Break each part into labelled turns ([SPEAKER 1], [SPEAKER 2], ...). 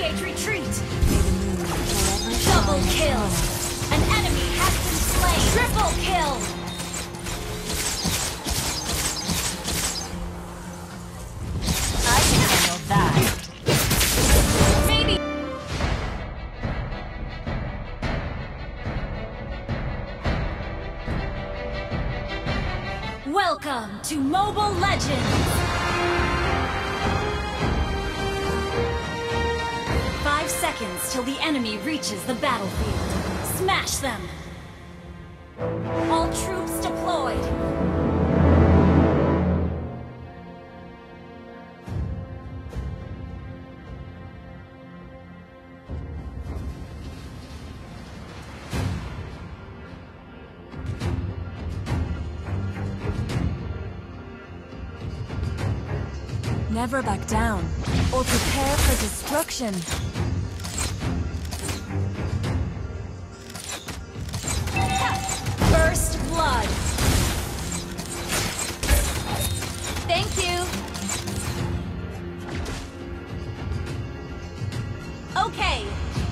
[SPEAKER 1] Initiate retreat!
[SPEAKER 2] May the moon forever
[SPEAKER 1] Double
[SPEAKER 2] shine
[SPEAKER 1] kill!
[SPEAKER 2] upon us.
[SPEAKER 1] An enemy has been slain! Triple kill!
[SPEAKER 2] I can handle that.
[SPEAKER 1] Maybe... Welcome to Mobile Legends! 5 seconds till the enemy reaches the battlefield. Smash them! All troops deployed!
[SPEAKER 2] Never back down, or prepare for destruction.
[SPEAKER 1] First blood! Thank you! Okay!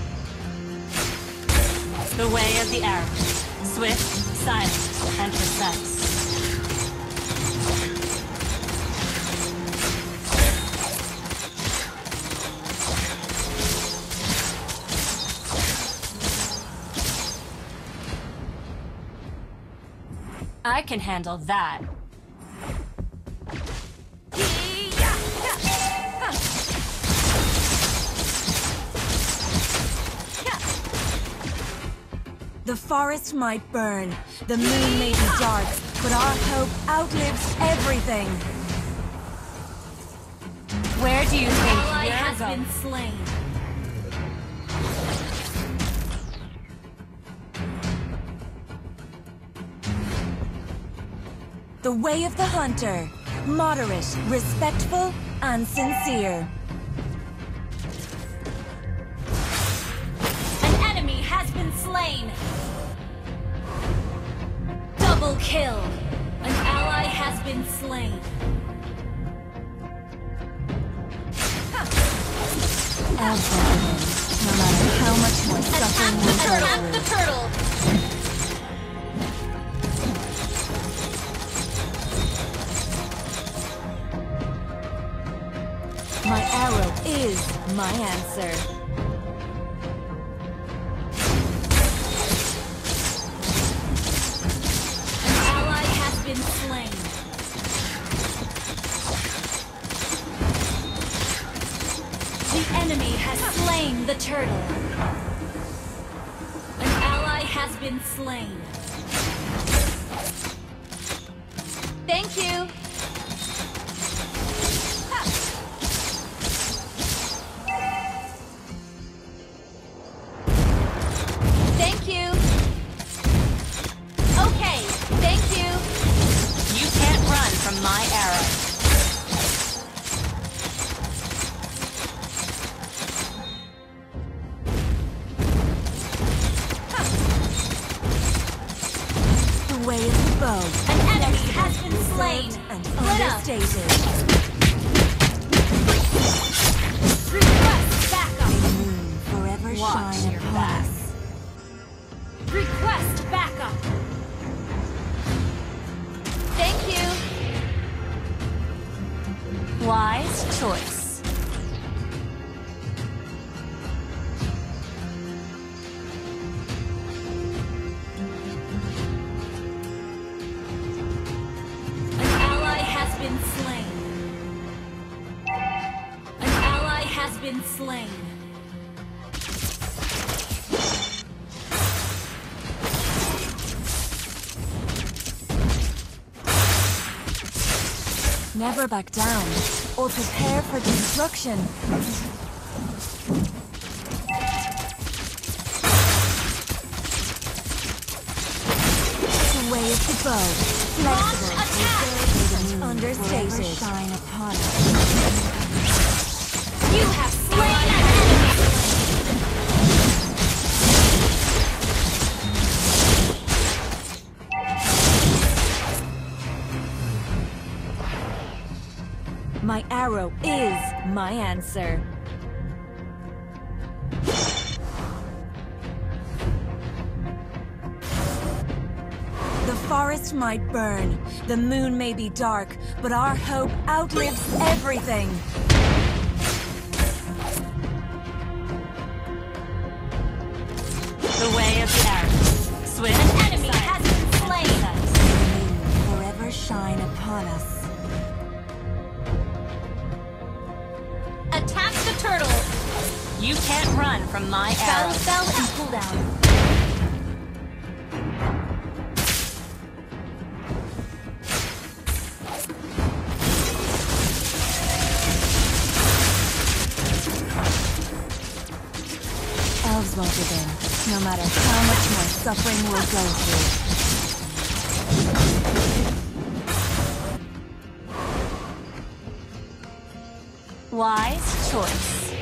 [SPEAKER 3] The way of the arrow. Swift, silent, and precise. I can handle that.
[SPEAKER 2] The forest might burn, the moon may be dark, but our hope outlives everything.
[SPEAKER 3] Where do you think
[SPEAKER 1] Ally
[SPEAKER 3] you're
[SPEAKER 1] has
[SPEAKER 3] going?
[SPEAKER 1] been slain.
[SPEAKER 2] The way of the hunter, moderate, respectful, and sincere.
[SPEAKER 1] An enemy has been slain. Double kill. An ally has been slain.
[SPEAKER 2] Everything, no matter how much more suffering we go
[SPEAKER 1] Attack the
[SPEAKER 2] through.
[SPEAKER 1] turtle.
[SPEAKER 2] My arrow is my answer.
[SPEAKER 1] An ally has been slain. The enemy has slain the turtle. An ally has been slain. Thank you. Thank you. Okay, thank you.
[SPEAKER 3] You can't run from my arrow.
[SPEAKER 2] The way of the bow,
[SPEAKER 1] An enemy has been slain.
[SPEAKER 2] and
[SPEAKER 1] Split up.
[SPEAKER 2] understated.
[SPEAKER 1] Request backup.
[SPEAKER 2] May the moon forever
[SPEAKER 3] Watch
[SPEAKER 2] shine
[SPEAKER 3] your
[SPEAKER 2] upon
[SPEAKER 3] back.
[SPEAKER 2] us.
[SPEAKER 1] Request backup. Thank you.
[SPEAKER 3] Wise choice.
[SPEAKER 1] An ally has been slain. An ally has been slain.
[SPEAKER 2] Never back down, or prepare for destruction. The way of the bow, flexible,
[SPEAKER 1] attack!
[SPEAKER 2] and understated. Shine upon us.
[SPEAKER 1] You have slain an enemy.
[SPEAKER 2] My arrow is my answer. forest might burn, the moon may be dark, but our hope outlives everything.
[SPEAKER 3] The way of the arrows. Swift.
[SPEAKER 1] An enemy has been slain.
[SPEAKER 2] The moon forever shine upon us.
[SPEAKER 1] Attack the turtle.
[SPEAKER 3] You can't run from my
[SPEAKER 1] Battle
[SPEAKER 3] arrows.
[SPEAKER 1] spell and cooldown.
[SPEAKER 2] Elves won't give in, no matter how much more suffering we'll go through.
[SPEAKER 3] Wise choice.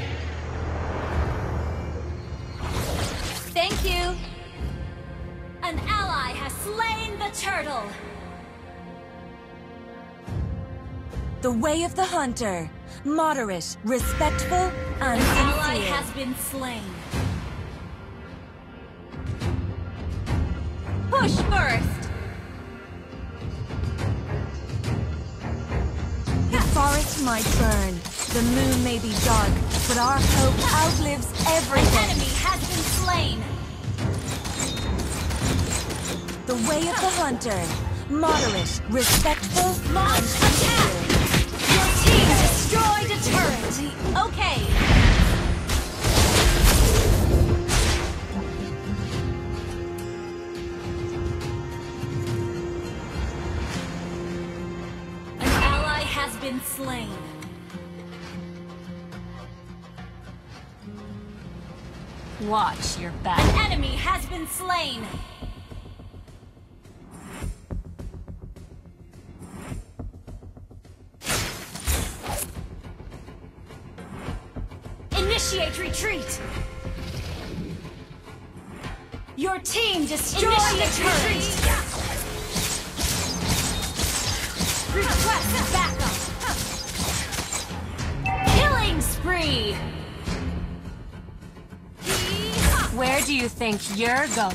[SPEAKER 1] Thank you. An ally has slain the turtle.
[SPEAKER 2] The way of the hunter. Moderate, respectful, and
[SPEAKER 1] An ally
[SPEAKER 2] sincere.
[SPEAKER 1] has been slain. Push first.
[SPEAKER 2] The forest might burn, the moon may be dark, but our hope outlives
[SPEAKER 1] An
[SPEAKER 2] everything.
[SPEAKER 1] enemy has been slain.
[SPEAKER 2] The way of the hunter. Moderate, respectful,
[SPEAKER 1] Launch
[SPEAKER 2] and
[SPEAKER 1] attack.
[SPEAKER 2] sincere.
[SPEAKER 1] Your team destroyed a turret. Okay. An ally has been slain.
[SPEAKER 3] Watch your back.
[SPEAKER 1] An enemy has been slain. Initiate retreat. Your team destroyed the turret. Request backup. Killing spree.
[SPEAKER 3] Where do you think you're going?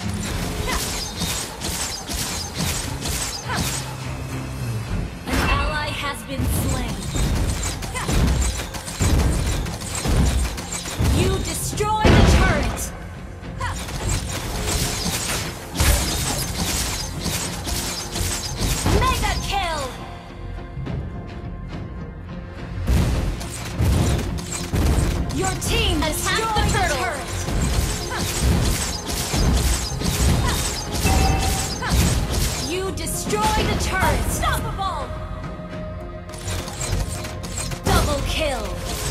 [SPEAKER 1] An ally has been slain. You destroy the turret. Mega kill. Your team destroyed the turret. You destroy the turret. Unstoppable. Double kill.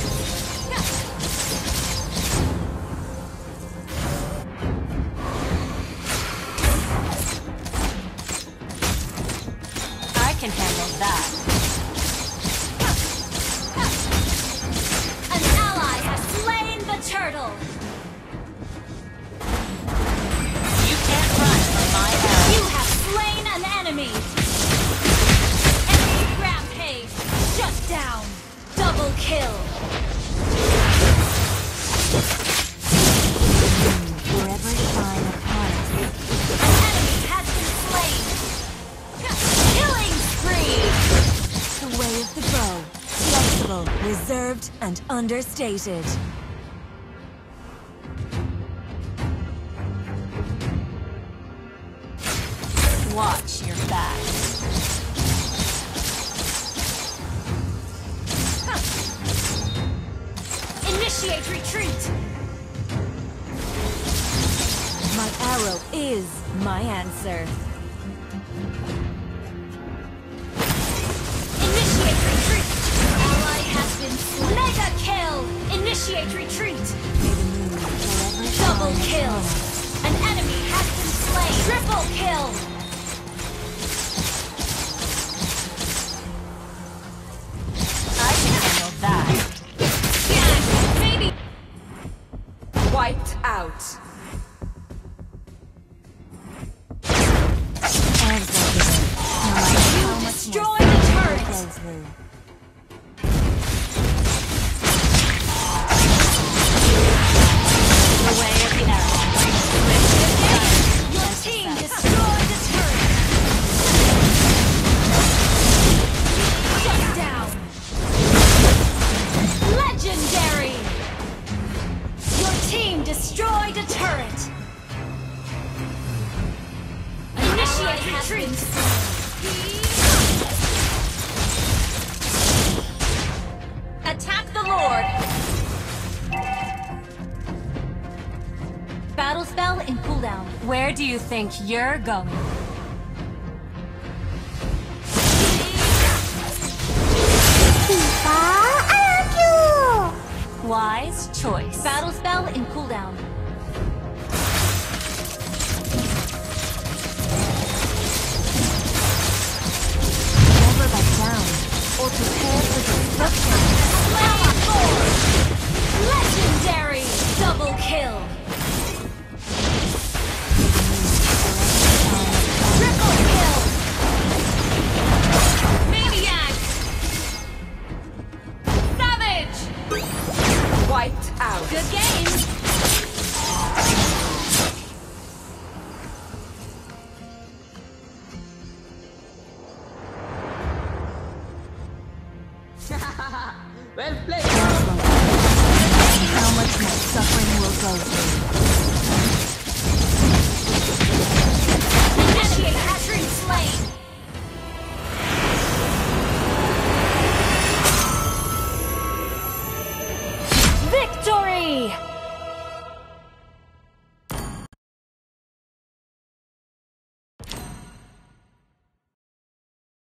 [SPEAKER 3] I can handle that.
[SPEAKER 1] An ally has slain the turtle.
[SPEAKER 3] You can't run from my arrows.
[SPEAKER 1] You have slain an enemy. Enemy rampage. Shut down. Double kill.
[SPEAKER 2] Forever shine upon us.
[SPEAKER 1] An enemy has been slain. Killing spree.
[SPEAKER 2] The way of the bow. Flexible, reserved, and understated.
[SPEAKER 3] Watch your back.
[SPEAKER 1] Initiate retreat.
[SPEAKER 2] My arrow is my answer.
[SPEAKER 1] Initiate retreat. Ally has been slain. Mega kill. Initiate retreat.
[SPEAKER 2] May the moon forever
[SPEAKER 1] Double
[SPEAKER 2] shine
[SPEAKER 1] kill.
[SPEAKER 2] upon us.
[SPEAKER 1] An enemy has been slain. Triple kill.
[SPEAKER 3] I can handle that.
[SPEAKER 1] Yeah, maybe.
[SPEAKER 2] Wiped out.
[SPEAKER 1] You destroy the turret.
[SPEAKER 2] Through.
[SPEAKER 3] The way of the arrows. Swift, silent,
[SPEAKER 1] Your
[SPEAKER 3] and
[SPEAKER 1] team
[SPEAKER 3] success.
[SPEAKER 1] destroyed the turret. cooldown.
[SPEAKER 3] Where do you think you're going? Wise choice.
[SPEAKER 1] Battle spell in cooldown.
[SPEAKER 2] Never back down, or prepare for destruction.
[SPEAKER 1] Legendary! Double kill! Triple kill! Maniac! Savage!
[SPEAKER 2] Wiped out.
[SPEAKER 1] Good game!
[SPEAKER 4] Well played.
[SPEAKER 2] How much more suffering will go through?
[SPEAKER 1] Initiate Hatchery Slain! Victory!